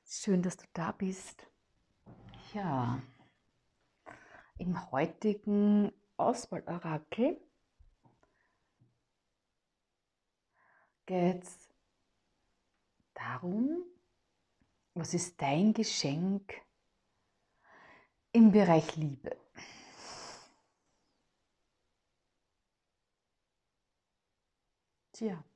Schön, dass du da bist. Ja, im heutigen Auswahl-Orakel geht es darum, was ist dein Geschenk im Bereich Liebe? Tja,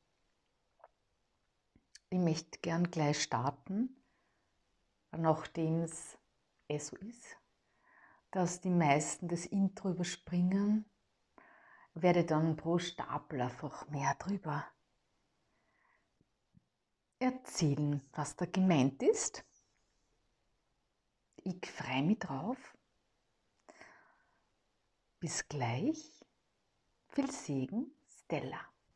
ich möchte gern gleich starten, nachdem es so ist, dass die meisten das Intro überspringen, werde dann pro Stapel einfach mehr drüber erzählen, was da gemeint ist. Ich freue mich drauf. Bis gleich. Viel Segen, Stella.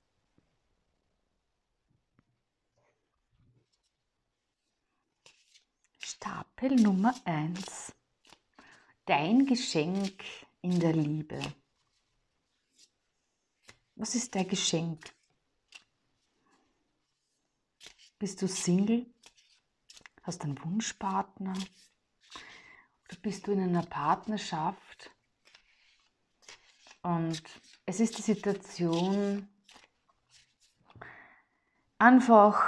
Stapel Nummer 1. Dein Geschenk in der Liebe. Was ist dein Geschenk? Bist du Single? Hast einen Wunschpartner? Oder bist du in einer Partnerschaft? Und es ist die Situation einfach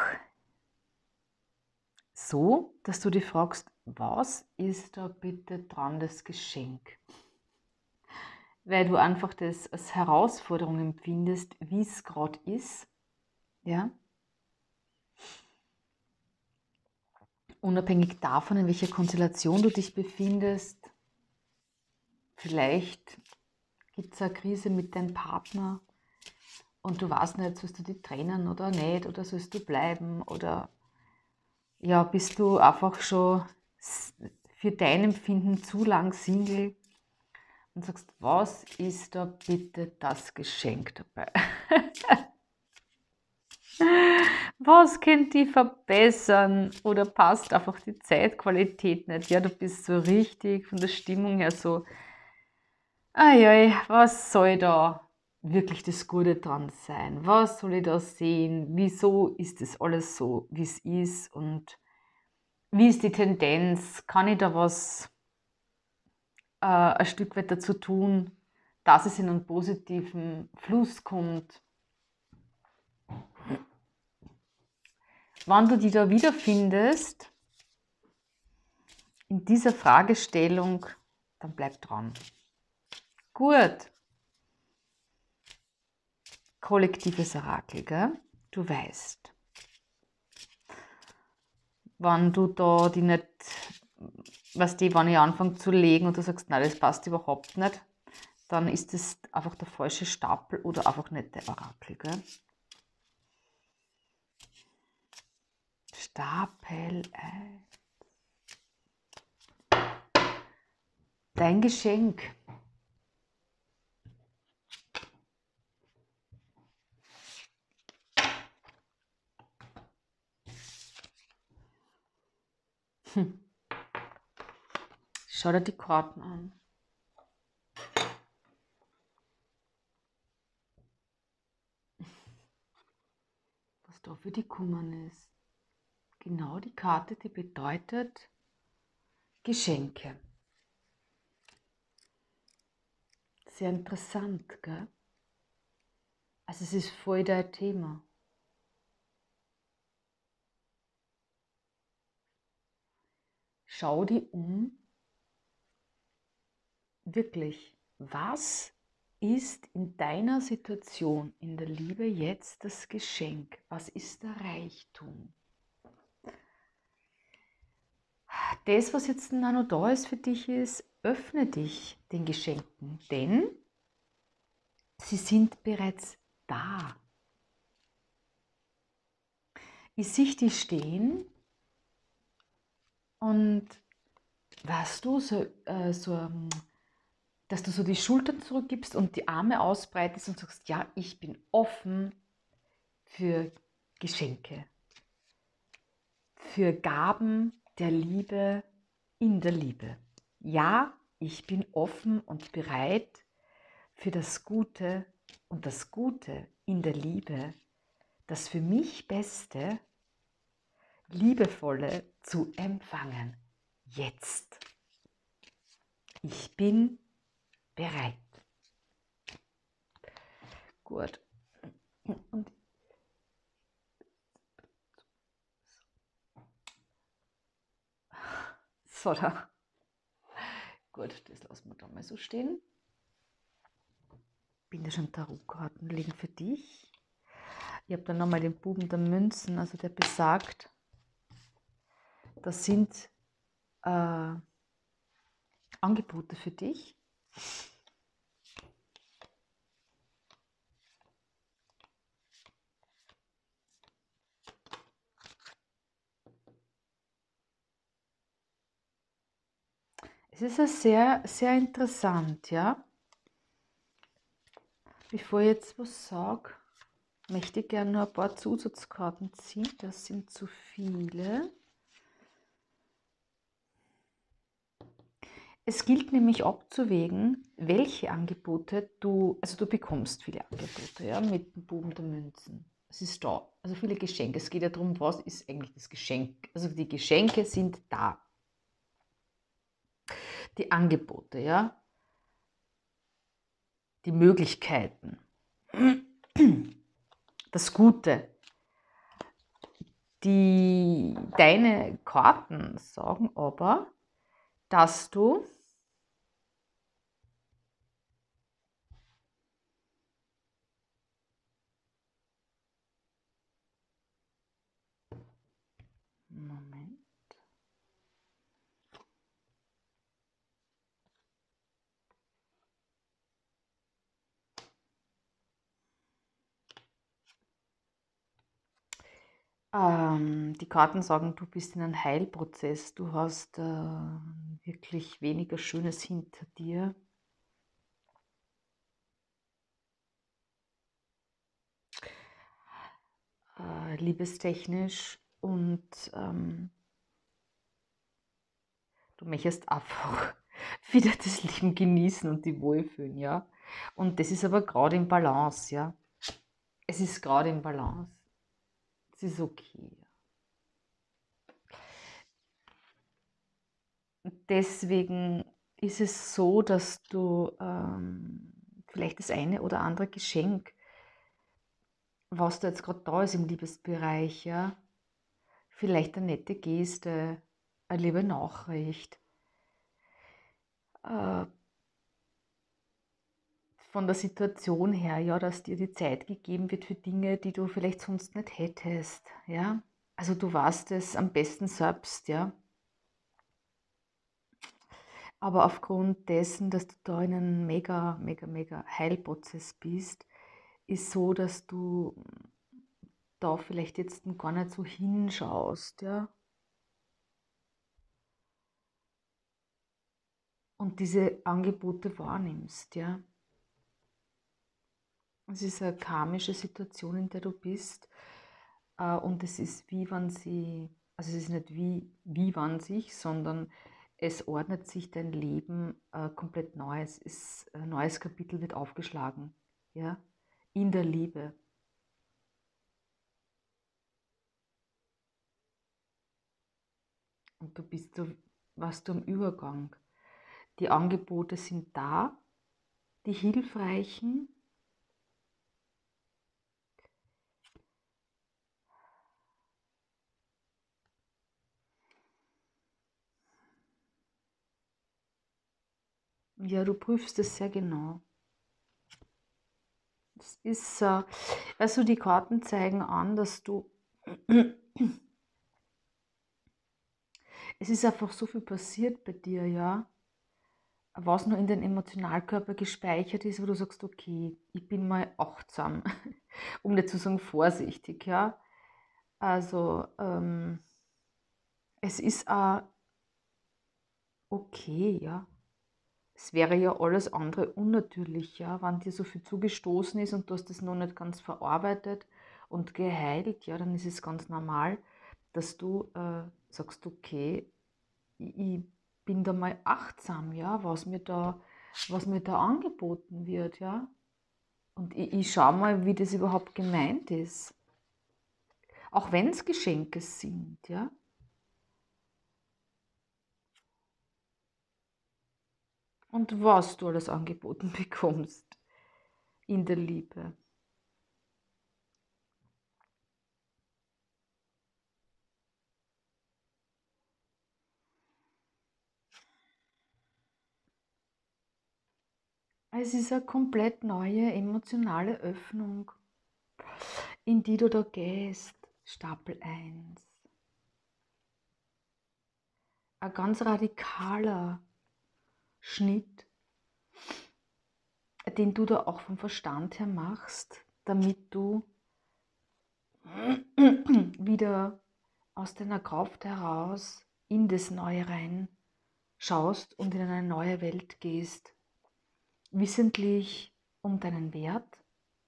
so, dass du dich fragst, was ist da bitte dran das Geschenk? Weil du einfach das als Herausforderung empfindest, wie es gerade ist. Ja? Unabhängig davon, in welcher Konstellation du dich befindest. Vielleicht gibt es eine Krise mit deinem Partner und du weißt nicht, sollst du die trennen oder nicht, oder sollst du bleiben, oder ja, bist du einfach schon für dein Empfinden zu lang Single und sagst, was ist da bitte das Geschenk dabei? Was könnte ich verbessern? Oder passt einfach die Zeitqualität nicht? Ja, du bist so richtig von der Stimmung her so, ai, was soll da wirklich das Gute dran sein? Was soll ich da sehen? Wieso ist das alles so, wie es ist? Und wie ist die Tendenz? Kann ich da was ein Stück weit dazu tun, dass es in einen positiven Fluss kommt? Wann du dich da wiederfindest, in dieser Fragestellung, dann bleib dran. Gut. Kollektives Orakel, gell? Du weißt. Wenn du da die nicht, wenn ich anfange zu legen und du sagst, nein, das passt überhaupt nicht, dann ist das einfach der falsche Stapel oder einfach nicht der Orakel, gell? Stapel 1. Dein Geschenk. Schau dir die Karten an. Was da für die gekommen ist. Genau die Karte, die bedeutet Geschenke. Sehr interessant, gell? Also es ist voll dein Thema. Schau dich um, wirklich, was ist in deiner Situation in der Liebe jetzt das Geschenk? Was ist der Reichtum? Das, was jetzt noch da ist für dich, ist, öffne dich den Geschenken, denn sie sind bereits da. Ich sehe dich stehen und weißt du, dass du so die Schultern zurückgibst und die Arme ausbreitest und sagst, ja, ich bin offen für Geschenke, für Gaben der Liebe in der Liebe. Ja, ich bin offen und bereit für das Gute und das Gute in der Liebe, das für mich Beste liebevolle zu empfangen. Jetzt. Ich bin bereit. Gut. Und so, da. Gut, das lassen wir da mal so stehen. Bin da schon Tarotkarten liegen für dich. Ich habe dann nochmal den Buben der Münzen, also der besagt, das sind Angebote für dich. Es ist ja sehr, sehr interessant, ja. Bevor ich jetzt was sage, möchte ich gerne noch ein paar Zusatzkarten ziehen. Das sind zu viele. Es gilt nämlich abzuwägen, welche Angebote du bekommst viele Angebote, ja, mit dem Buben der Münzen. Es ist da, also viele Geschenke. Es geht ja darum, was ist eigentlich das Geschenk. Also die Geschenke sind da. Die Angebote, ja. Die Möglichkeiten. Das Gute. Deine Karten sagen aber, dass du Moment. Die Karten sagen, du bist in einem Heilprozess, du hast wirklich weniger Schönes hinter dir. Liebestechnisch und du möchtest einfach wieder das Leben genießen und dich wohlfühlen, ja. Und das ist aber gerade im Balance, ja. Es ist gerade im Balance. Es ist okay. Deswegen ist es so, dass du vielleicht das eine oder andere Geschenk, was da jetzt gerade da ist im Liebesbereich, ja, vielleicht eine nette Geste, eine liebe Nachricht, von der Situation her, ja, dass dir die Zeit gegeben wird für Dinge, die du vielleicht sonst nicht hättest, ja. Also du weißt es am besten selbst, ja. Aber aufgrund dessen, dass du da in einem mega, mega, mega Heilprozess bist, ist so, dass du da vielleicht jetzt gar nicht so hinschaust, ja. Und diese Angebote wahrnimmst, ja. Es ist eine karmische Situation, in der du bist. Und es ist wie wenn sie, also es ist nicht wie wann sich, sondern es ordnet sich dein Leben komplett neu. Ein neues Kapitel wird aufgeschlagen, ja, in der Liebe. Und warst du im Übergang. Die Angebote sind da, die hilfreichen. Ja, du prüfst es sehr genau. Das ist, also die Karten zeigen an, dass du, es ist einfach so viel passiert bei dir, ja, was nur in den Emotionalkörper gespeichert ist, wo du sagst, okay, ich bin mal achtsam, um nicht zu sagen vorsichtig, ja. Also es ist auch okay, ja. Es wäre ja alles andere unnatürlich, ja, wenn dir so viel zugestoßen ist und du hast das noch nicht ganz verarbeitet und geheilt, ja, dann ist es ganz normal, dass du sagst, okay, ich bin da mal achtsam, ja, was mir da angeboten wird, ja. Und ich schaue mal, wie das überhaupt gemeint ist. Auch wenn es Geschenke sind, ja. Und was du alles angeboten bekommst in der Liebe. Es ist eine komplett neue emotionale Öffnung, in die du da gehst. Stapel 1. Ein ganz radikaler Schnitt, den du da auch vom Verstand her machst, damit du wieder aus deiner Kraft heraus in das Neue rein schaust und in eine neue Welt gehst, wissentlich um deinen Wert,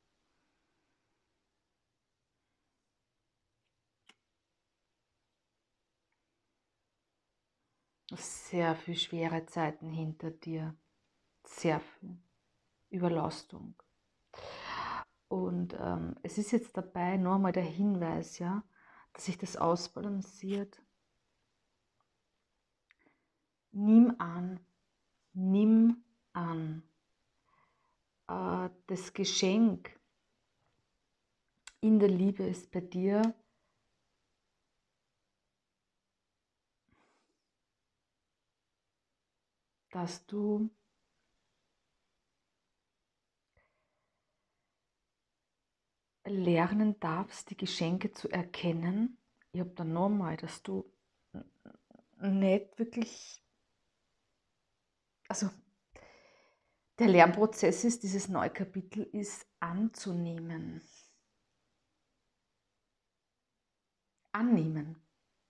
sehr viel schwere Zeiten hinter dir, sehr viel Überlastung. Und es ist jetzt dabei nur einmal der Hinweis, ja, dass sich das ausbalanciert. Nimm an, nimm an. Das Geschenk in der Liebe ist bei dir, dass du lernen darfst, die Geschenke zu erkennen. Ich habe dann nochmal, dass du nicht wirklich, also der Lernprozess ist, dieses neue Kapitel ist anzunehmen. Annehmen.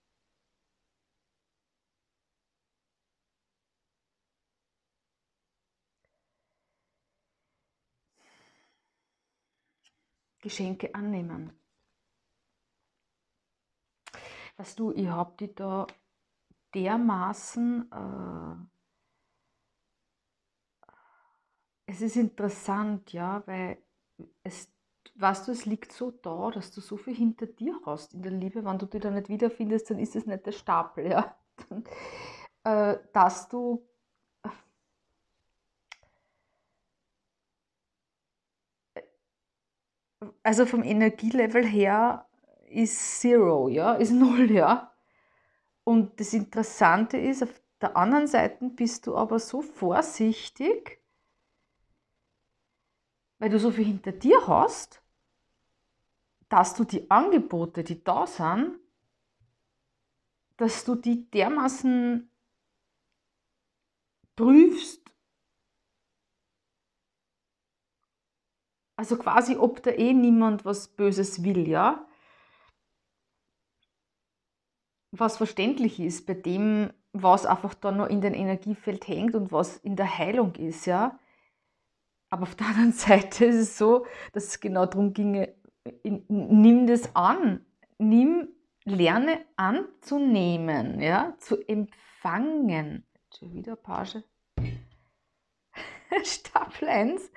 Geschenke annehmen. Weißt du, ich habe die da dermaßen, es ist interessant, ja, weil es, weißt du, es liegt so da, dass du so viel hinter dir hast in der Liebe, wenn du dich da nicht wiederfindest, dann ist es nicht der Stapel, ja. Dass du also vom Energielevel her ist Zero, ja, ist Null, ja. Und das Interessante ist, auf der anderen Seite bist du aber so vorsichtig, weil du so viel hinter dir hast, dass du die Angebote, die da sind, dass du die dermaßen prüfst, also quasi, ob da eh niemand was Böses will, ja. Was verständlich ist bei dem, was einfach da nur in den Energiefeld hängt und was in der Heilung ist, ja. Aber auf der anderen Seite ist es so, dass es genau darum ginge, nimm das an, lerne anzunehmen, ja, zu empfangen. Schon wieder Page. Stapel 1.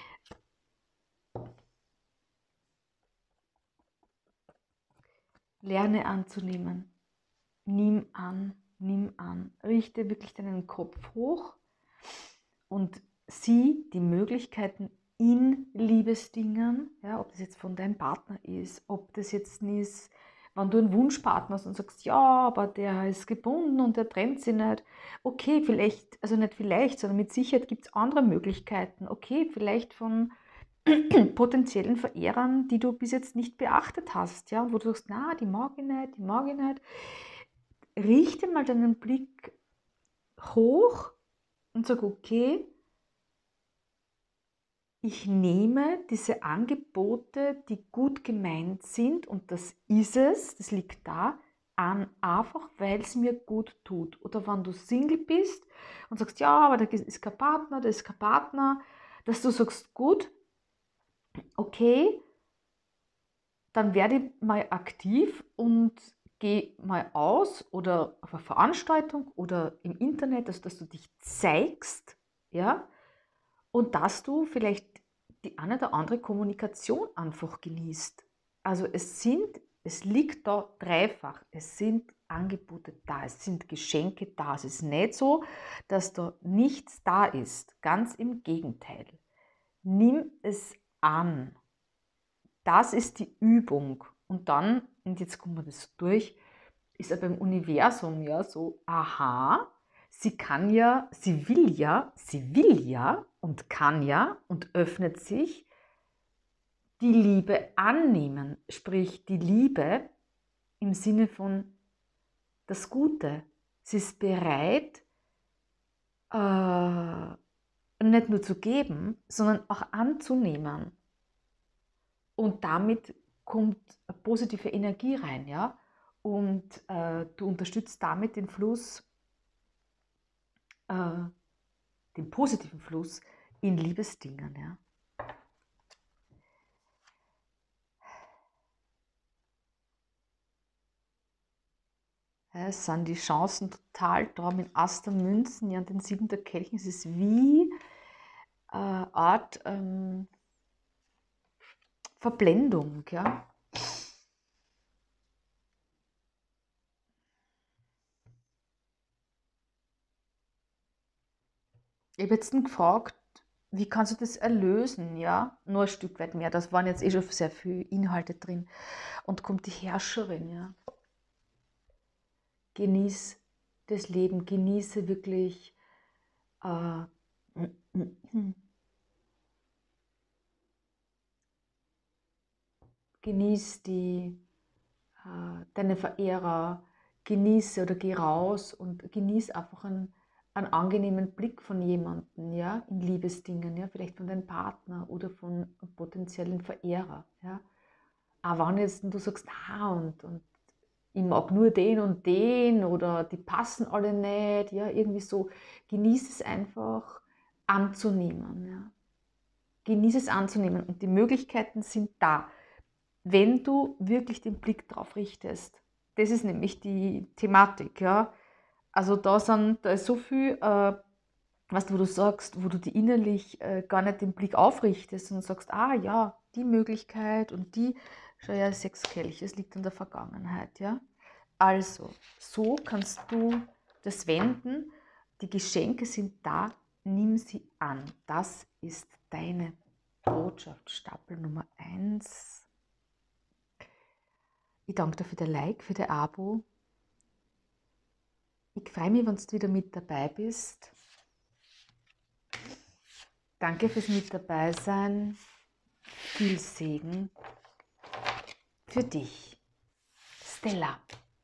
Lerne anzunehmen. Nimm an, nimm an. Richte wirklich deinen Kopf hoch und sieh die Möglichkeiten in Liebesdingen, ja, ob das jetzt von deinem Partner ist, ob das jetzt ist, wenn du einen Wunschpartner hast und sagst, ja, aber der ist gebunden und der trennt sich nicht. Okay, vielleicht, also nicht vielleicht, sondern mit Sicherheit gibt es andere Möglichkeiten. Okay, vielleicht von potenziellen Verehrern, die du bis jetzt nicht beachtet hast, ja, und wo du sagst, na, die mag ich nicht, die mag ich nicht. Richte mal deinen Blick hoch und sag, okay, ich nehme diese Angebote, die gut gemeint sind, und das ist es, das liegt da, an, einfach weil es mir gut tut. Oder wenn du Single bist und sagst, ja, aber da ist kein Partner, da ist kein Partner, dass du sagst, gut, okay, dann werde ich mal aktiv und gehe mal aus oder auf eine Veranstaltung oder im Internet, also dass du dich zeigst, ja, und dass du vielleicht die eine oder andere Kommunikation einfach genießt. Also es sind Es liegt da dreifach. Es sind Angebote da, es sind Geschenke da. Es ist nicht so, dass da nichts da ist. Ganz im Gegenteil. Nimm es an. Das ist die Übung. Und dann, und jetzt kommen wir das so durch, ist ja beim Universum ja so, aha, sie will ja und kann ja und öffnet sich die Liebe annehmen, sprich die Liebe im Sinne von das Gute. Sie ist bereit, nicht nur zu geben, sondern auch anzunehmen. Und damit kommt eine positive Energie rein, ja. Und du unterstützt damit den Fluss, den positiven Fluss in Liebesdingen, ja. Es sind die Chancen total da mit Aster Münzen, ja, und den 7 der Kelchen. Es ist wie Art Verblendung, ja. Ich habe jetzt gefragt, wie kannst du das erlösen, ja? Nur ein Stück weit mehr. Das waren jetzt eh schon sehr viele Inhalte drin. Und kommt die Herrscherin, ja. Genieß das Leben, genieße wirklich genieß deine Verehrer, genieße oder geh raus und genieß einfach einen angenehmen Blick von jemandem, ja, in Liebesdingen, ja, vielleicht von deinem Partner oder von einem potenziellen Verehrer, ja. Aber wenn jetzt du sagst, und ich mag nur den und den oder die passen alle nicht, ja, irgendwie so, genieß es einfach anzunehmen, ja. Genieß es anzunehmen und die Möglichkeiten sind da, wenn du wirklich den Blick drauf richtest. Das ist nämlich die Thematik, ja. Also da ist so viel, was wo du sagst, wo du die innerlich gar nicht den Blick aufrichtest und sagst, ah ja, die Möglichkeit und die, schau ja, 6 Kelche, es liegt in der Vergangenheit, ja. Also, so kannst du das wenden. Die Geschenke sind da, nimm sie an. Das ist deine Botschaft, Stapel Nummer 1. Ich danke dir für dein Like, für dein Abo. Ich freue mich, wenn du wieder mit dabei bist. Danke fürs Mit dabei sein. Viel Segen für dich. Stella.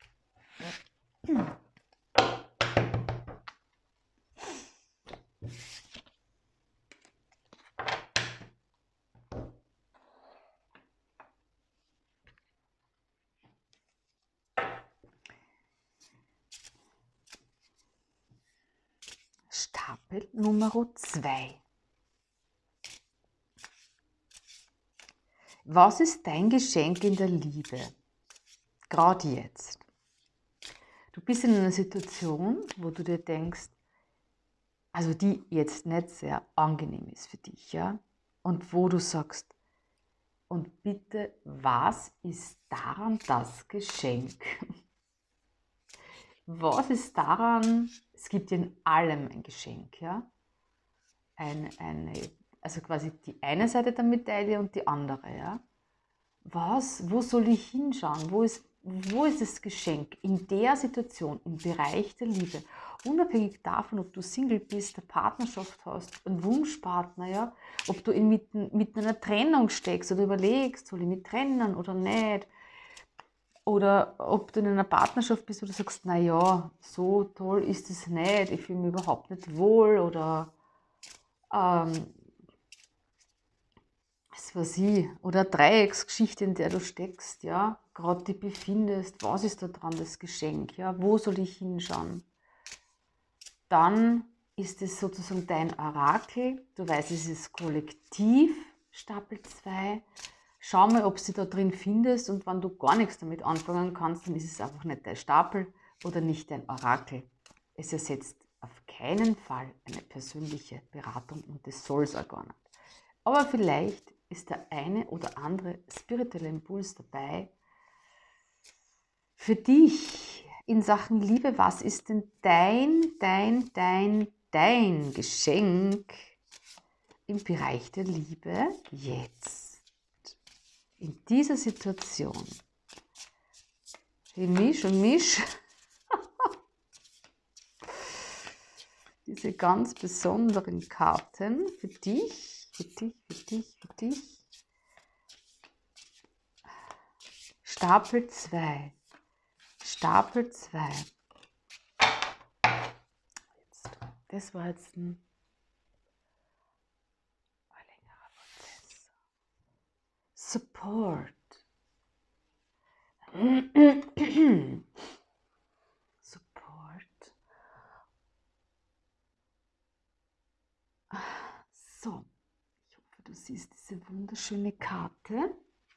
Stapel Nummer 2. Was ist dein Geschenk in der Liebe? Gerade jetzt. Du bist in einer Situation, wo du dir denkst, also die jetzt nicht sehr angenehm ist für dich, ja? Und wo du sagst, und bitte, was ist daran das Geschenk? Was ist daran, es gibt in allem ein Geschenk, ja? Also quasi die eine Seite der Medaille und die andere, ja? Wo soll ich hinschauen? Wo ist das Geschenk in der Situation, im Bereich der Liebe? Unabhängig davon, ob du Single bist, eine Partnerschaft hast, einen Wunschpartner, ja? Ob du mitten einer Trennung steckst oder überlegst, soll ich mich trennen oder nicht? Oder ob du in einer Partnerschaft bist, wo du sagst, naja, so toll ist es nicht, ich fühle mich überhaupt nicht wohl oder was weiß ich, oder eine Dreiecksgeschichte, in der du steckst, ja, gerade dich befindest, was ist da dran das Geschenk, ja, wo soll ich hinschauen? Dann ist es sozusagen dein Orakel, du weißt, es ist kollektiv, Stapel 2. Schau mal, ob du da drin findest und wenn du gar nichts damit anfangen kannst, dann ist es einfach nicht dein Stapel oder nicht dein Orakel. Es ersetzt auf keinen Fall eine persönliche Beratung und das soll es auch gar nicht. Aber vielleicht ist der eine oder andere spirituelle Impuls dabei, Für dich in Sachen Liebe, was ist denn dein Geschenk im Bereich der Liebe jetzt? In dieser Situation. Misch und misch diese ganz besonderen Karten für dich, für dich, für dich, für dich. Stapel 2. Stapel 2. Das war jetzt ein längerer Prozess. Support. Support. So, ich hoffe, du siehst diese wunderschöne Karte.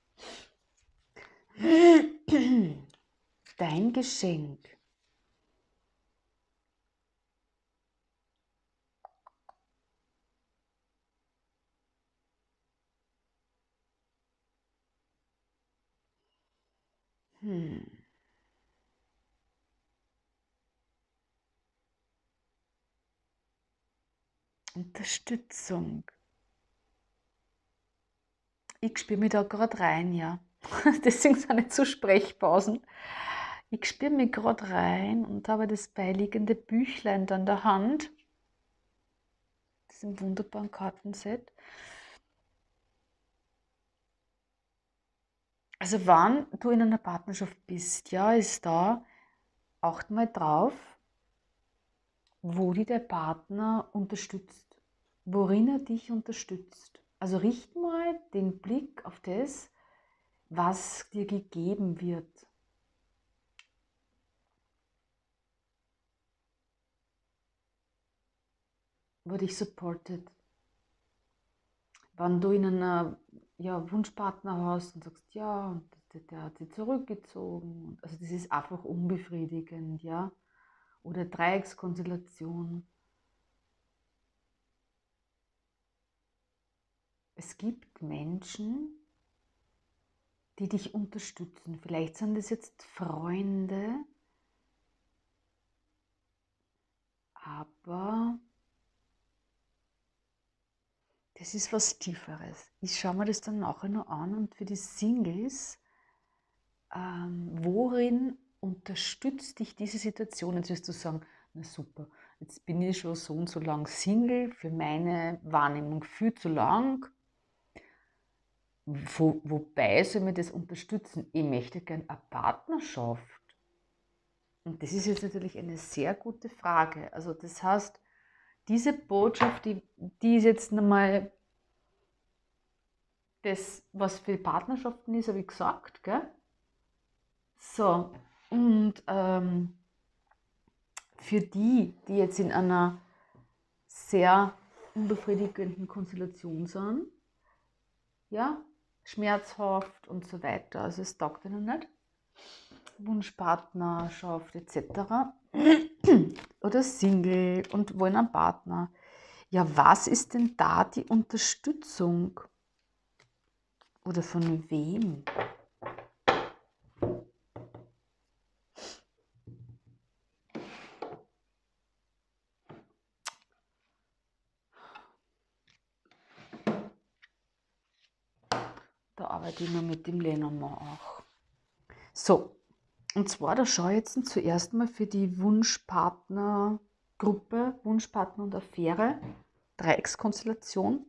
Dein Geschenk. Unterstützung. Ich spüre mich da gerade rein, ja. Deswegen sind nicht so Sprechpausen. Ich spüre mich gerade rein und habe das beiliegende Büchlein dann in der Hand. Diesem wunderbaren Kartenset. Also wann du in einer Partnerschaft bist, ja, ist da, acht mal drauf, wo dich der Partner unterstützt, worin er dich unterstützt. Also richte mal den Blick auf das, was dir gegeben wird. Wo dich supportet. Wenn du in einer Wunschpartner hast und sagst, ja, und der hat sich zurückgezogen. Also das ist einfach unbefriedigend, ja. Oder Dreieckskonstellation. Es gibt Menschen, die dich unterstützen. Vielleicht sind das jetzt Freunde, aber das ist was Tieferes. Ich schaue mir das dann nachher noch an und für die Singles, worin unterstützt dich diese Situation? Jetzt wirst du sagen, na super, jetzt bin ich schon so und so lang Single, für meine Wahrnehmung viel zu lang. Wobei soll mir das unterstützen? Ich möchte gerne eine Partnerschaft. Und das ist jetzt natürlich eine sehr gute Frage. Also das heißt, diese Botschaft, die ist jetzt nochmal das, was für Partnerschaften ist, habe ich gesagt, gell? So, und für die jetzt in einer sehr unbefriedigenden Konstellation sind, ja, schmerzhaft und so weiter, also es taugt ihnen nicht, Wunschpartnerschaft etc. oder Single und wollen einen Partner. Ja, was ist denn da die Unterstützung? Oder von wem? Da arbeite ich nur mit dem Lenormand auch. So, und zwar, da schaue ich jetzt zuerst mal für die Wunschpartnergruppe, Wunschpartner und Affäre, Dreieckskonstellation.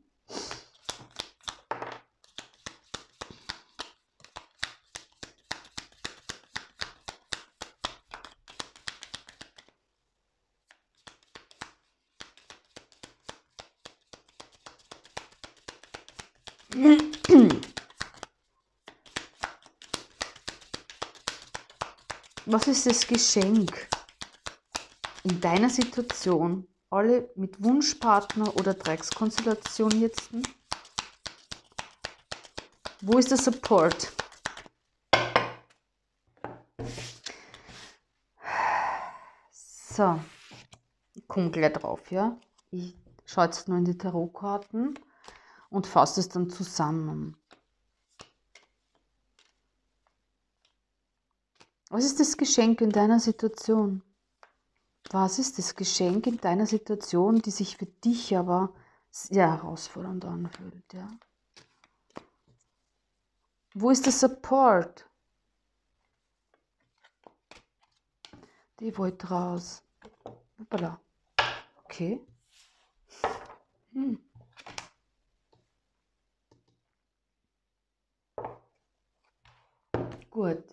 Was ist das Geschenk in deiner Situation? Alle mit Wunschpartner oder Dreieckskonstellation jetzt? Wo ist der Support? So, ich komme gleich drauf, ja. Ich schaue jetzt nur in die Tarotkarten und fasse es dann zusammen. Was ist das Geschenk in deiner Situation? Was ist das Geschenk in deiner Situation, die sich für dich aber sehr herausfordernd anfühlt? Ja? Wo ist der Support? Die wollte raus. Hoppala. Okay. Gut.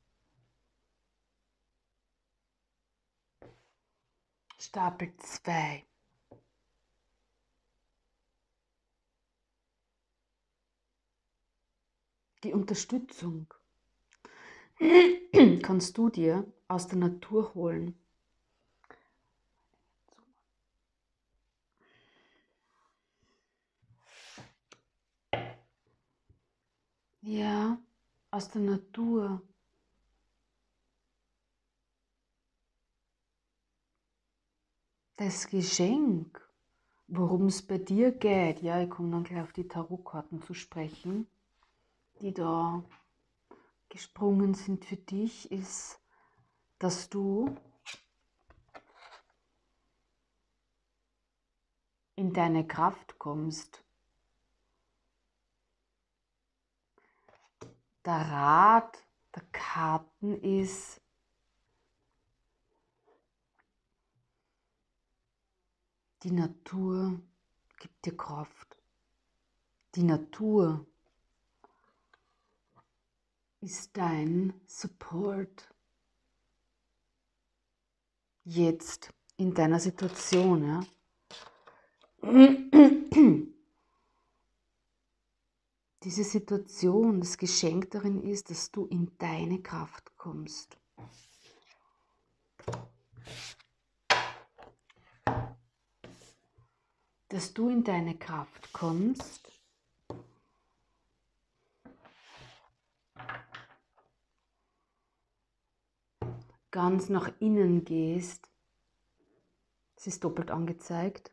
Stapel 2. Die Unterstützung kannst du dir aus der Natur holen. Ja, aus der Natur. Das Geschenk, worum es bei dir geht, ja, ich komme dann gleich auf die Tarotkarten zu sprechen, die da gesprungen sind für dich, ist, dass du in deine Kraft kommst. Der Rat der Karten ist, die Natur gibt dir Kraft. Die Natur ist dein Support. Jetzt in deiner Situation, ja. Diese Situation, das Geschenk darin ist, dass du in deine Kraft kommst. Dass du in deine Kraft kommst, ganz nach innen gehst. Es ist doppelt angezeigt.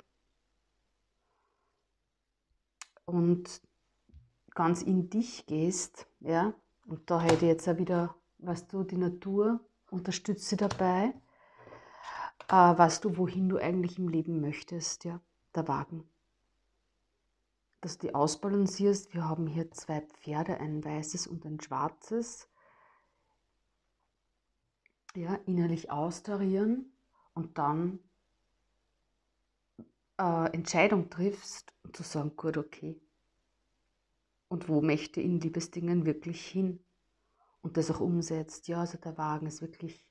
Und ganz in dich gehst, ja. Und da hätte ich jetzt auch wieder, weißt du, die Natur unterstützt sie dabei. Weißt du, wohin du eigentlich im Leben möchtest, ja, der Wagen. Dass du die ausbalancierst. Wir haben hier 2 Pferde, ein weißes und ein schwarzes. Ja, innerlich austarieren und dann Entscheidung triffst und zu sagen, gut, okay. Und wo möchte ich in Liebesdingen wirklich hin? Und das auch umsetzt. Ja, also der Wagen ist wirklich,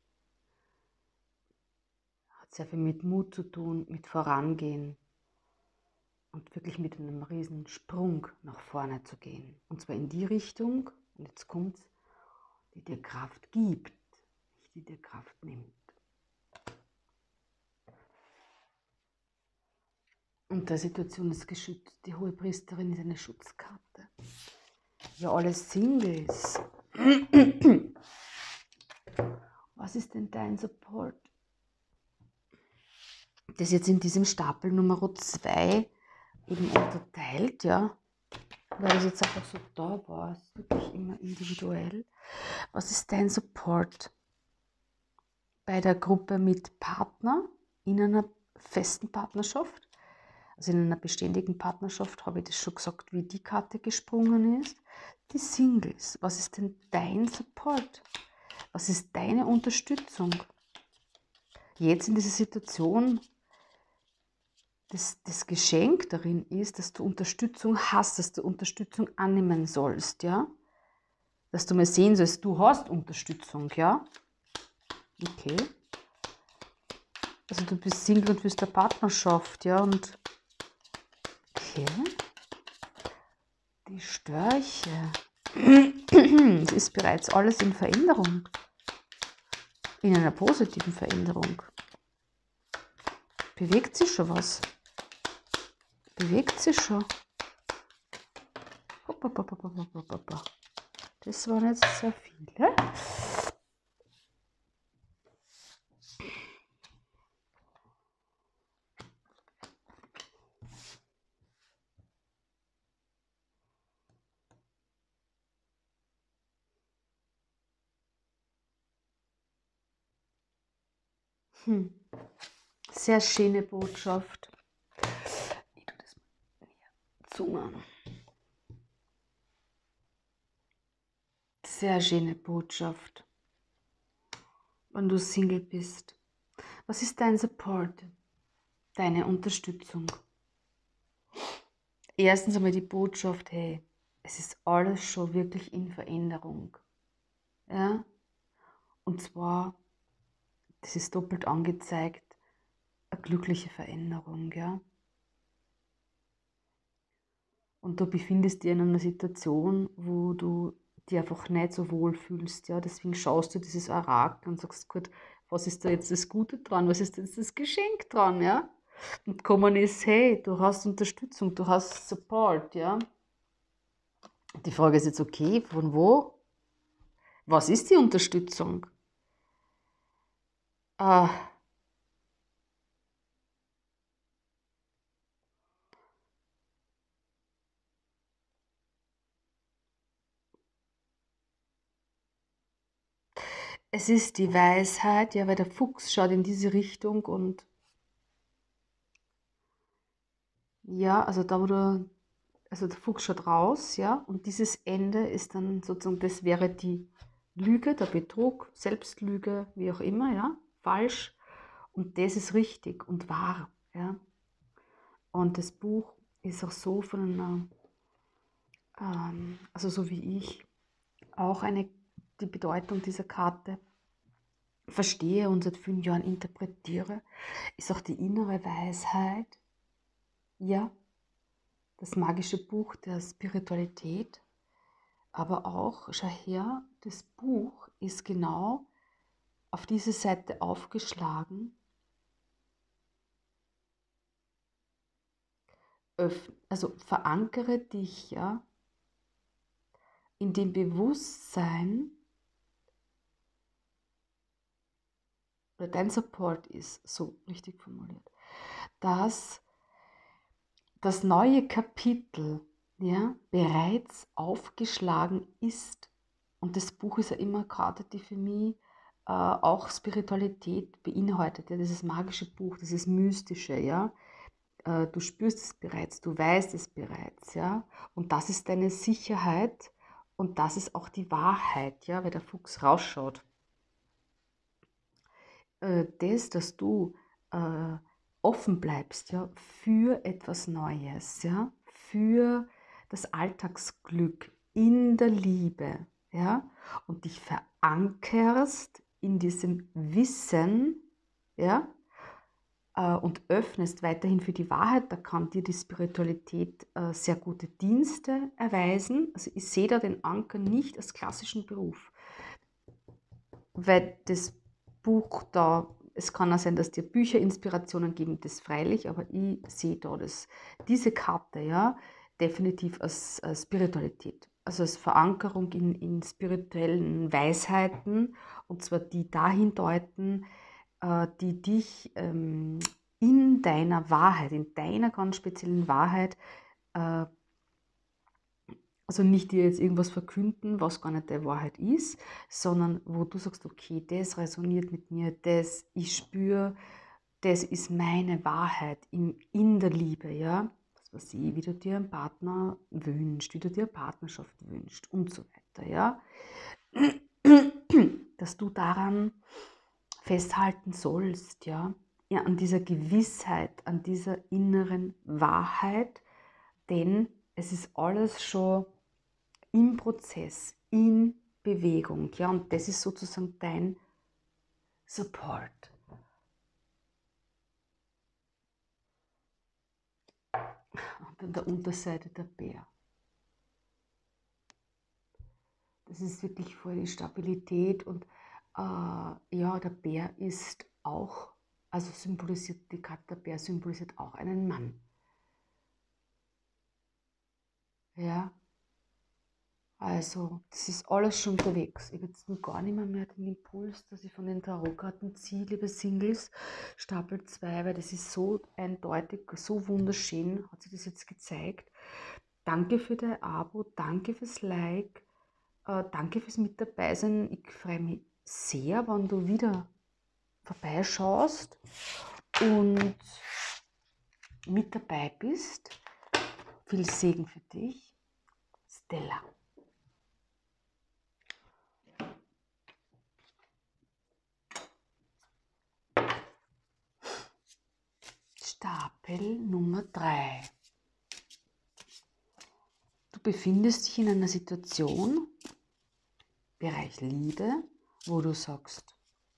hat sehr viel mit Mut zu tun, mit Vorangehen und wirklich mit einem riesen Sprung nach vorne zu gehen. Und zwar in die Richtung, und jetzt kommt's, die dir Kraft gibt, nicht die dir Kraft nimmt. Und der Situation ist geschützt. Die Hohepriesterin ist eine Schutzkarte. Ja, alle Singles. Was ist denn dein Support? Das ist jetzt in diesem Stapel Nummer 2 eben unterteilt, ja. Weil das jetzt einfach so da war. Es ist wirklich immer individuell. Was ist dein Support bei der Gruppe mit Partner in einer festen Partnerschaft? Also in einer beständigen Partnerschaft habe ich das schon gesagt, wie die Karte gesprungen ist. Die Singles. Was ist denn dein Support? Was ist deine Unterstützung? Jetzt in dieser Situation, das Geschenk darin ist, dass du Unterstützung hast, dass du Unterstützung annehmen sollst, ja? Dass du mal sehen sollst, du hast Unterstützung, ja? Okay. Also du bist Single und willst eine Partnerschaft, ja? Und okay. Die Störche. Es ist bereits alles in Veränderung. In einer positiven Veränderung. Bewegt sich schon was? Bewegt sich schon? Das waren jetzt sehr viele. Hm. Sehr schöne Botschaft. Ich tue das mal näher zumachen. Sehr schöne Botschaft, wenn du Single bist. Was ist dein Support? Deine Unterstützung? Erstens einmal die Botschaft, hey, es ist alles schon wirklich in Veränderung. Ja? Und zwar, das ist doppelt angezeigt, eine glückliche Veränderung. Ja? Und du befindest dich in einer Situation, wo du dich einfach nicht so wohl fühlst. Ja? Deswegen schaust du dieses Orakel und sagst, gut, was ist da jetzt das Gute dran? Was ist jetzt das Geschenk dran? Ja? Und kommen ist, hey, du hast Unterstützung, du hast Support. Ja? Die Frage ist jetzt, okay, von wo? Was ist die Unterstützung? Äh, Es ist die Weisheit, ja, weil der Fuchs schaut in diese Richtung und ja, also da, wo du, also der Fuchs schaut raus, ja, und dieses Ende ist dann sozusagen, das wäre die Lüge, der Betrug, Selbstlüge, wie auch immer, ja, falsch. Und das ist richtig und wahr, ja. Und das Buch ist auch so von einer, also so wie ich, auch die Bedeutung dieser Karte verstehe und seit vielen Jahren interpretiere, ist auch die innere Weisheit, ja, das magische Buch der Spiritualität, aber auch, schau her, das Buch ist genau auf diese Seite aufgeschlagen, also verankere dich, ja, in dem Bewusstsein, oder dein Support ist so richtig formuliert, dass das neue Kapitel, ja, bereits aufgeschlagen ist. Und das Buch ist ja immer gerade die für mich auch Spiritualität beinhaltet. Ja, dieses magische Buch, dieses Mystische, ja. Du spürst es bereits, du weißt es bereits, ja. Und das ist deine Sicherheit und das ist auch die Wahrheit, ja, weil der Fuchs rausschaut. Dass du äh, offen bleibst, ja, für etwas Neues, ja, für das Alltagsglück in der Liebe, ja, und dich verankerst in diesem Wissen, ja, und öffnest weiterhin für die Wahrheit, da kann dir die Spiritualität sehr gute Dienste erweisen. Also ich sehe da den Anker nicht als klassischen Beruf, weil das Buch da, es kann auch sein, dass dir Bücher Inspirationen geben, das freilich, aber ich sehe da diese Karte, ja, definitiv als Spiritualität, also als Verankerung in spirituellen Weisheiten, und zwar die dahin deuten, die dich in deiner Wahrheit, in deiner ganz speziellen Wahrheit, äh, also nicht dir jetzt irgendwas verkünden, was gar nicht der Wahrheit ist, sondern wo du sagst, okay, das resoniert mit mir, das ich spüre, das ist meine Wahrheit in der Liebe, ja. Das weiß ich, wie du dir einen Partner wünschst, wie du dir eine Partnerschaft wünschst und so weiter, ja. Dass du daran festhalten sollst, ja, ja, an dieser Gewissheit, an dieser inneren Wahrheit, denn es ist alles schon im Prozess, in Bewegung, ja, und das ist sozusagen dein Support. Und an der Unterseite der Bär. Das ist wirklich voll die Stabilität und ja, der Bär ist auch, also symbolisiert, die Karte der Bär symbolisiert auch einen Mann. Ja, also, das ist alles schon unterwegs. Ich habe jetzt nur gar nicht mehr den Impuls, dass ich von den Tarotkarten ziehe, liebe Singles. Stapel 2, weil das ist so eindeutig, so wunderschön, hat sich das jetzt gezeigt. Danke für dein Abo, danke fürs Like, danke fürs Mit dabei sein. Ich freue mich sehr, wenn du wieder vorbeischaust und mit dabei bist. Viel Segen für dich, Stella. Stapel Nummer 3. Du befindest dich in einer Situation, Bereich Liebe, wo du sagst,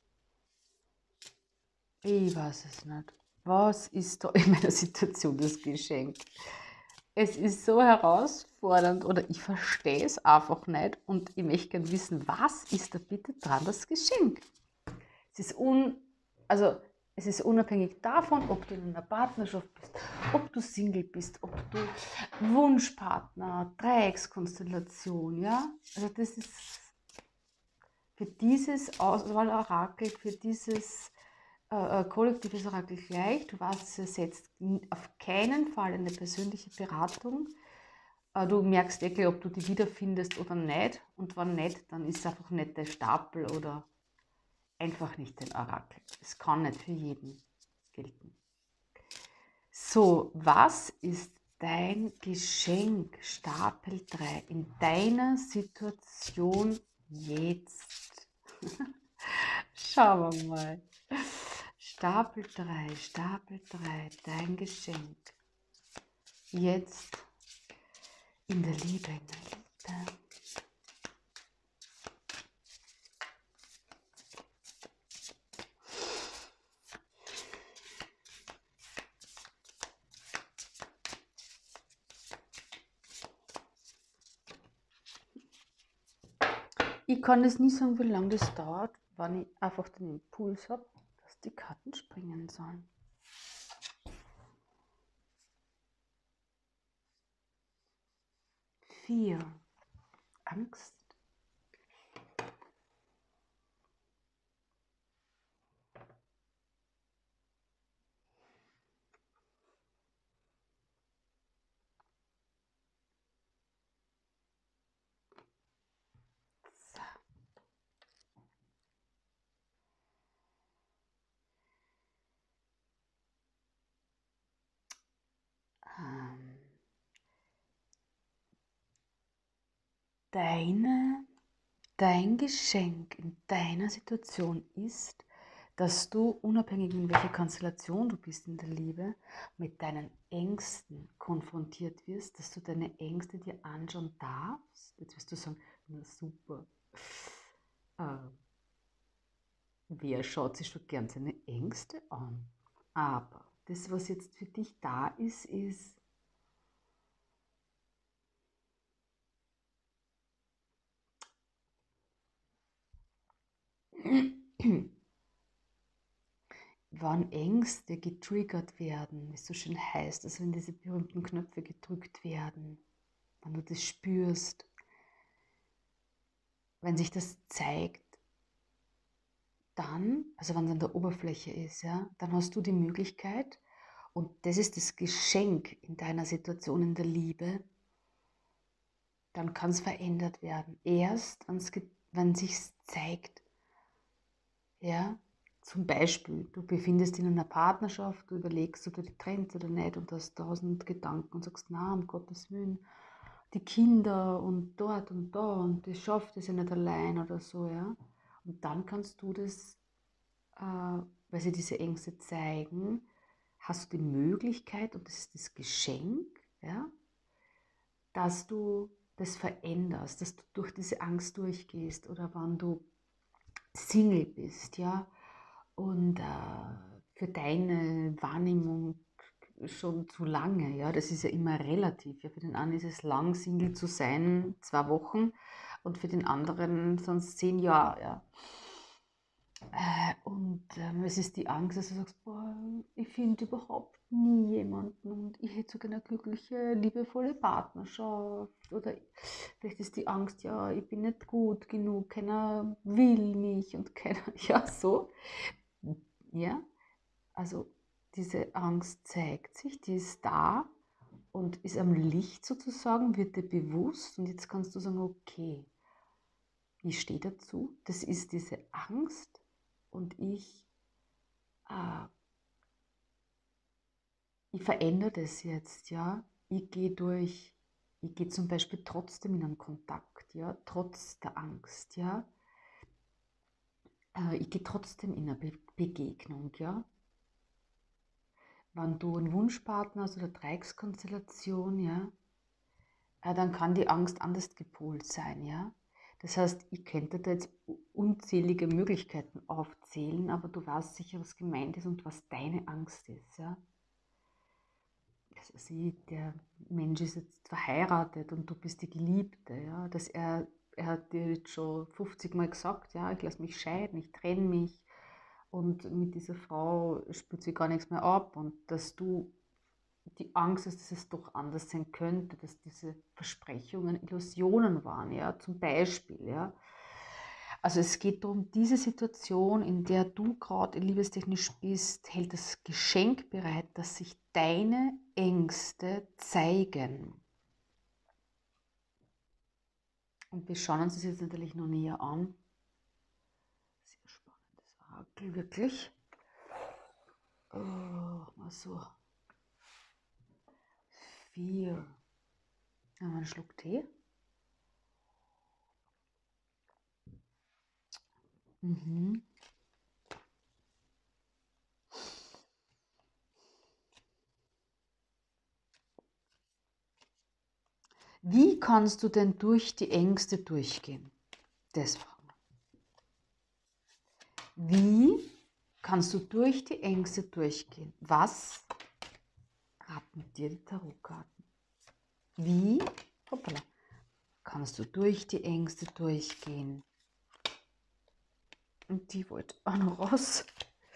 ich weiß es nicht. Was ist da in meiner Situation das Geschenk? Es ist so herausfordernd oder ich verstehe es einfach nicht und ich möchte gerne wissen, was ist da bitte dran das Geschenk? Es ist, also, es ist unabhängig davon, ob du in einer Partnerschaft bist, ob du Single bist, ob du Wunschpartner, Dreieckskonstellation, ja? Also das ist für dieses Auswahl-Orakel, für dieses kollektives Orakel gleich. Du weißt, es ersetzt auf keinen Fall eine persönliche Beratung. Du merkst wirklich, ob du die wiederfindest oder nicht. Und wenn nicht, dann ist es einfach nicht der Stapel oder einfach nicht den Orakel. Es kann nicht für jeden gelten. So, was ist dein Geschenk, Stapel 3, in deiner Situation jetzt? Schauen wir mal. Stapel 3, dein Geschenk. Jetzt in der Liebe, in der Liebe. Ich kann es nie sagen, wie lange das dauert, wenn ich einfach den Impuls habe, dass die Karten springen sollen. Vier. Angst. So. Dein Geschenk in deiner Situation ist, dass du, unabhängig in welcher Konstellation du bist in der Liebe, mit deinen Ängsten konfrontiert wirst, dass du deine Ängste dir anschauen darfst. Jetzt wirst du sagen, na super, wer schaut sich schon gern seine Ängste an? Aber das, was jetzt für dich da ist, ist, wann Ängste getriggert werden, wie es so schön heißt, also wenn diese berühmten Knöpfe gedrückt werden, wenn du das spürst, wenn sich das zeigt, dann, also wenn es an der Oberfläche ist, ja, dann hast du die Möglichkeit, und das ist das Geschenk in deiner Situation in der Liebe, dann kann es verändert werden. Erst, wenn sich zeigt, ja, zum Beispiel, du befindest dich in einer Partnerschaft, du überlegst, ob du dich trennst oder nicht und hast 1000 Gedanken und sagst, na, um Gottes Willen, die Kinder und dort und da und ich schaffe das ja nicht allein oder so, ja. Und dann kannst du das, weil sie diese Ängste zeigen, hast du die Möglichkeit, und das ist das Geschenk, ja, dass du das veränderst, dass du durch diese Angst durchgehst oder wenn du Single bist, ja, und für deine Wahrnehmung schon zu lange, ja, das ist ja immer relativ. Ja, für den einen ist es lang, Single zu sein, 2 Wochen, und für den anderen sonst 10 Jahre, ja. Es ist die Angst, dass du sagst, boah, ich finde überhaupt nie jemanden und ich hätte so gerne eine glückliche, liebevolle Partnerschaft. Oder vielleicht ist die Angst, ja, ich bin nicht gut genug, keiner will mich und keiner, ja, so. Ja, also diese Angst zeigt sich, die ist da und ist am Licht sozusagen, wird dir bewusst, und jetzt kannst du sagen, okay, ich stehe dazu, das ist diese Angst und ich ich verändere das jetzt, ja. Ich gehe zum Beispiel trotzdem in einen Kontakt, ja, trotz der Angst, ja. Ich gehe trotzdem in eine Begegnung, ja. Wenn du einen Wunschpartner hast oder Dreieckskonstellation, ja, dann kann die Angst anders gepolt sein, ja. Das heißt, ich könnte da jetzt unzählige Möglichkeiten aufzählen, aber du weißt sicher, was gemeint ist und was deine Angst ist, ja. Also der Mensch ist jetzt verheiratet und du bist die Geliebte, ja. Er hat dir jetzt schon 50 Mal gesagt, ja, ich lasse mich scheiden, ich trenne mich und mit dieser Frau spürt sie gar nichts mehr ab und dass du die Angst hast, dass es doch anders sein könnte, dass diese Versprechungen Illusionen waren, ja, zum Beispiel, ja. Also es geht darum, diese Situation, in der du gerade liebestechnisch bist, hält das Geschenk bereit, dass sich deine Ängste zeigen. Und wir schauen uns das jetzt natürlich noch näher an. Sehr spannendes Orakel, wirklich. Oh, mal so. 4. Haben wir einen Schluck Tee? Mhm. Wie kannst du denn durch die Ängste durchgehen? Das fragen wir. Wie kannst du durch die Ängste durchgehen? Was raten dir die Tarotkarten? Wie hoppala, kannst du durch die Ängste durchgehen? Und die wollte auch noch raus.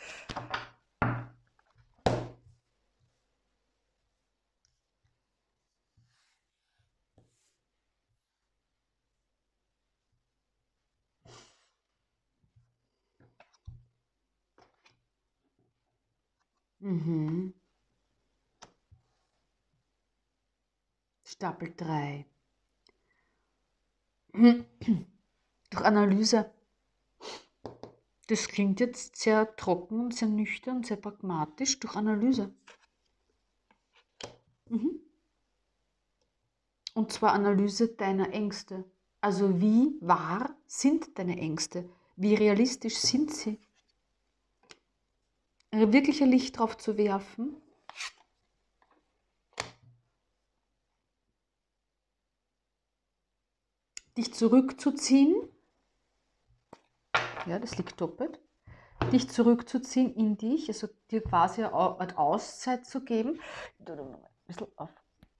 Mhm. Stapel 3. Durch Analyse. Das klingt jetzt sehr trocken und sehr nüchtern, sehr pragmatisch. Durch Analyse. Mhm. Und zwar Analyse deiner Ängste. Also wie wahr sind deine Ängste? Wie realistisch sind sie? Wirklich ein Licht drauf zu werfen. Dich zurückzuziehen. Ja, das liegt doppelt. Dich zurückzuziehen in dich, also dir quasi eine Auszeit zu geben. Ich tue da noch ein bisschen auf.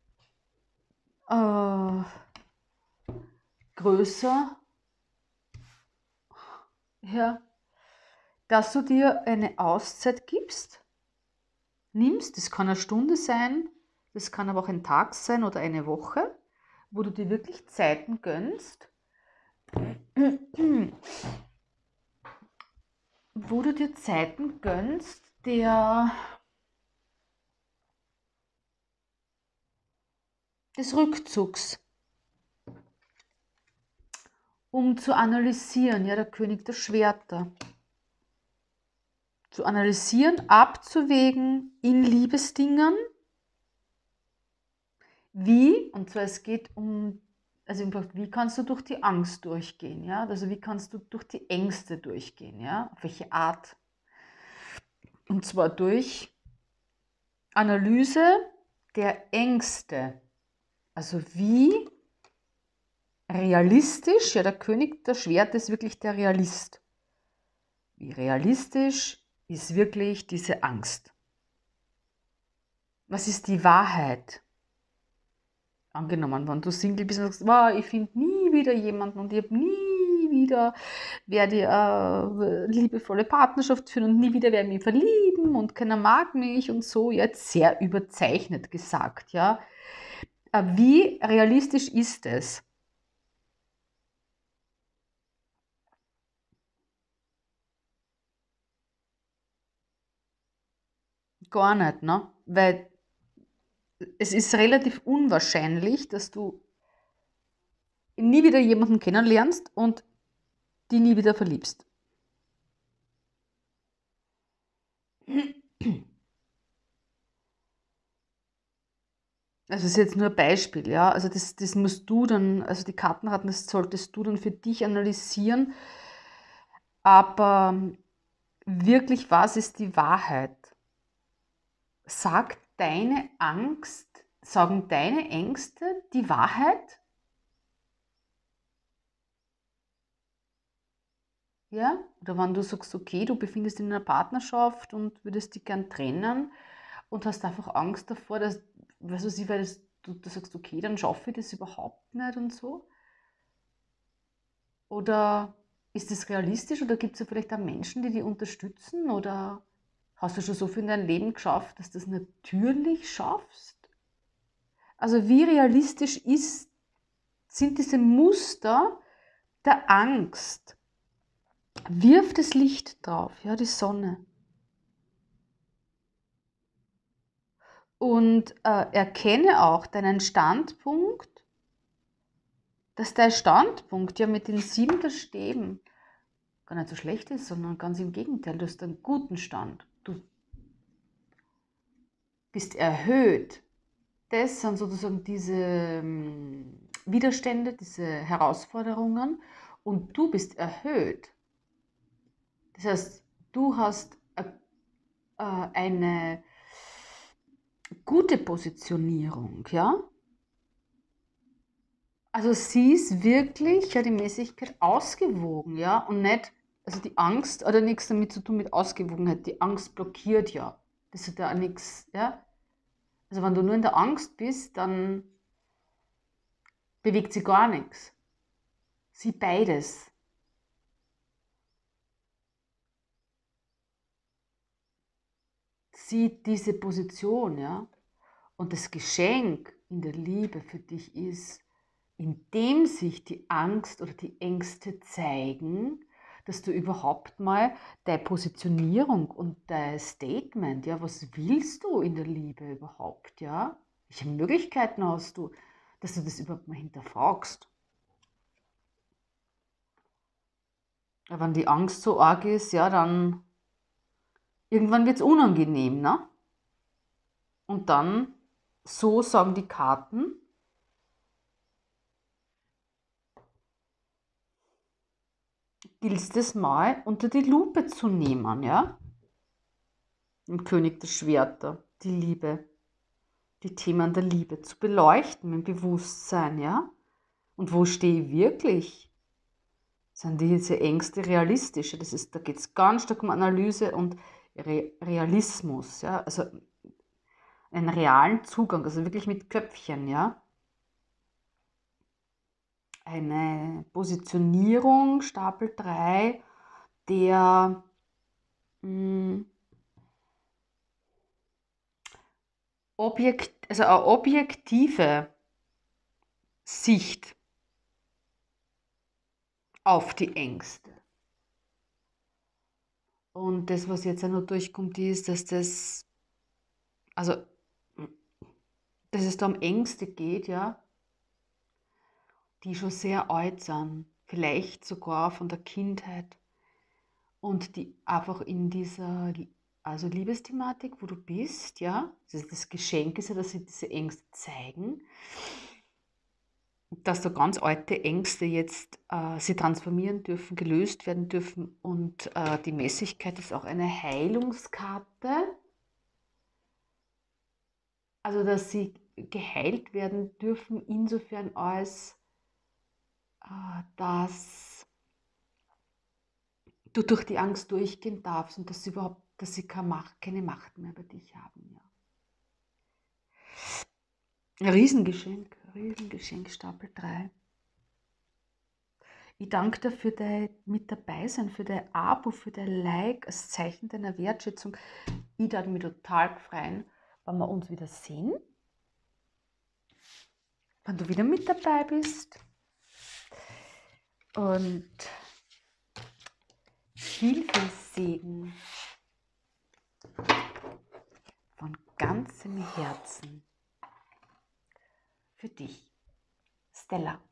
Größer, ja, dass du dir eine Auszeit gibst, nimmst, das kann eine Stunde sein, das kann aber auch ein Tag sein oder eine Woche, wo du dir wirklich Zeiten gönnst, wo du dir Zeiten gönnst, des Rückzugs, um zu analysieren, ja, der König der Schwerter, zu analysieren, abzuwägen in Liebesdingen, wie, und zwar es geht um, also einfach, wie kannst du durch die Angst durchgehen, ja, also wie kannst du durch die Ängste durchgehen, ja, auf welche Art, und zwar durch Analyse der Ängste, also wie realistisch, ja, der König der Schwerter ist wirklich der Realist, wie realistisch ist wirklich diese Angst, was ist die Wahrheit? Angenommen, wenn du Single bist und sagst, wow, ich finde nie wieder jemanden und ich habe nie wieder werde ich eine liebevolle Partnerschaft führen und nie wieder werde ich mich verlieben und keiner mag mich und so, jetzt sehr überzeichnet gesagt, ja. Wie realistisch ist es? Gar nicht, ne? Weil es ist relativ unwahrscheinlich, dass du nie wieder jemanden kennenlernst und die nie wieder verliebst. Also das ist jetzt nur ein Beispiel, ja. Also das musst du dann, also die Kartenraten, das solltest du dann für dich analysieren. Aber wirklich, was ist die Wahrheit? Sagen deine Ängste die Wahrheit? Ja? Oder wenn du sagst, okay, du befindest dich in einer Partnerschaft und würdest dich gern trennen und hast einfach Angst davor, dass, was weiß ich, weil du sagst, okay, dann schaffe ich das überhaupt nicht und so. Oder ist das realistisch oder gibt es ja vielleicht auch Menschen, die dich unterstützen? Oder hast du schon so viel in deinem Leben geschafft, dass du das natürlich schaffst? Also wie realistisch sind diese Muster der Angst? Wirf das Licht drauf, ja, die Sonne. Und erkenne auch deinen Standpunkt, dass dein Standpunkt ja mit den 7 der Stäben gar nicht so schlecht ist, sondern ganz im Gegenteil, du hast einen guten Stand. Du bist erhöht. Das sind sozusagen diese Widerstände, diese Herausforderungen und du bist erhöht. Das heißt, du hast eine gute Positionierung, ja? Also sie ist wirklich, ja, die Mäßigkeit ausgewogen, ja, und nicht, also die Angst hat ja nichts damit zu tun mit Ausgewogenheit. Die Angst blockiert ja. Das hat ja auch nichts, ja. Also wenn du nur in der Angst bist, dann bewegt sie gar nichts. Sie beides. Sie diese Position, ja. Und das Geschenk in der Liebe für dich ist, indem sich die Angst oder die Ängste zeigen, dass du überhaupt mal deine Positionierung und dein Statement, ja, was willst du in der Liebe überhaupt, ja? Welche Möglichkeiten hast du, dass du das überhaupt mal hinterfragst? Ja, wenn die Angst so arg ist, ja, dann irgendwann wird es unangenehm, ne? Und dann, so sagen die Karten, gilt es mal unter die Lupe zu nehmen, ja? Im König der Schwerter, die Liebe, die Themen der Liebe zu beleuchten mit Bewusstsein, ja? Und wo stehe ich wirklich? Sind diese Ängste realistische? Da geht es ganz stark um Analyse und Realismus, ja? Also einen realen Zugang, also wirklich mit Köpfchen, ja? Eine Positionierung, Stapel 3, der mh, also eine objektive Sicht auf die Ängste. Und das, was jetzt auch noch durchkommt, ist, also, dass es da um Ängste geht, ja, die schon sehr alt sind, vielleicht sogar von der Kindheit und die einfach in dieser, also Liebesthematik, wo du bist, ja, das Geschenk ist ja, dass sie diese Ängste zeigen, dass da ganz alte Ängste jetzt sie transformieren dürfen, gelöst werden dürfen und die Mäßigkeit ist auch eine Heilungskarte, also dass sie geheilt werden dürfen, insofern als dass du durch die Angst durchgehen darfst und dass sie keine Macht mehr über dich haben. Ja. Ein Riesengeschenk, Stapel 3. Ich danke dir für dein mit dabei sein, für dein Abo, für dein Like, als Zeichen deiner Wertschätzung. Ich würde mich total freuen, wenn wir uns wieder sehen, wenn du wieder mit dabei bist. Und viel Segen von ganzem Herzen für dich, Stella.